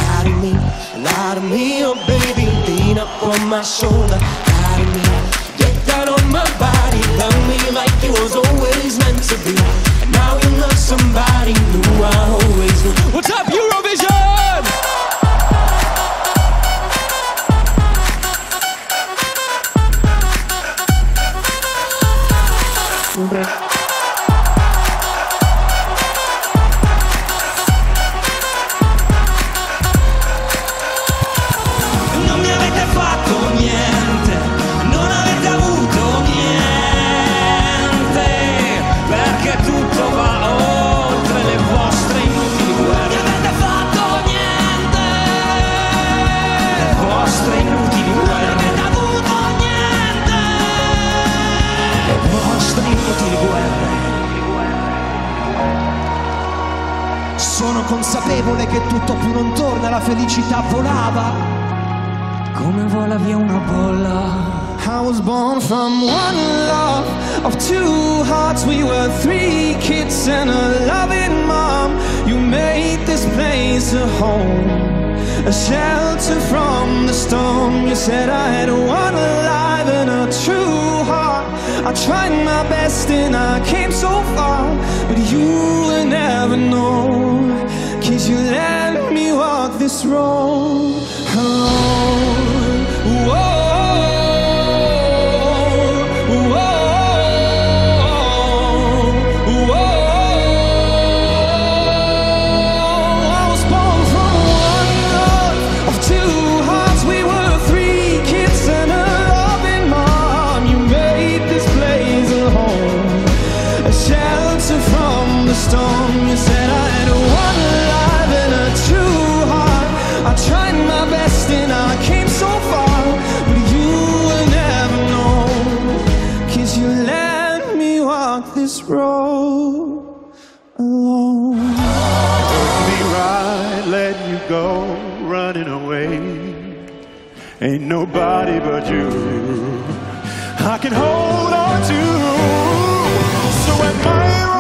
lie to me, oh baby, lean up on my shoulder. Lie to me, get down on my body, love me like it was always meant to be. And now you're not somebody new, I always knew. What's up, Eurovision? Non mi avete fatto niente, non avete avuto niente, perché tutto va oltre le vostre inutili guerre. Non avete fatto niente, le vostre inutili guerre. Non avete avuto niente, le vostre inutili guerre. Sono consapevole che tutto più non torna, la felicità volava Come vola via una bolla. I was born from one love of two hearts. We were three kids and a loving mom. You made this place a home, a shelter from the storm. You said I had one alive and a true heart. I tried my best and I came so far, but you will never know, 'cause you let me walk this road alone. Whoa. You said I had one alive and a true heart. I tried my best and I came so far, but you will never know, 'cause you let me walk this road alone. Took me right, letting you go, running away. Ain't nobody but you I can hold on to. So am I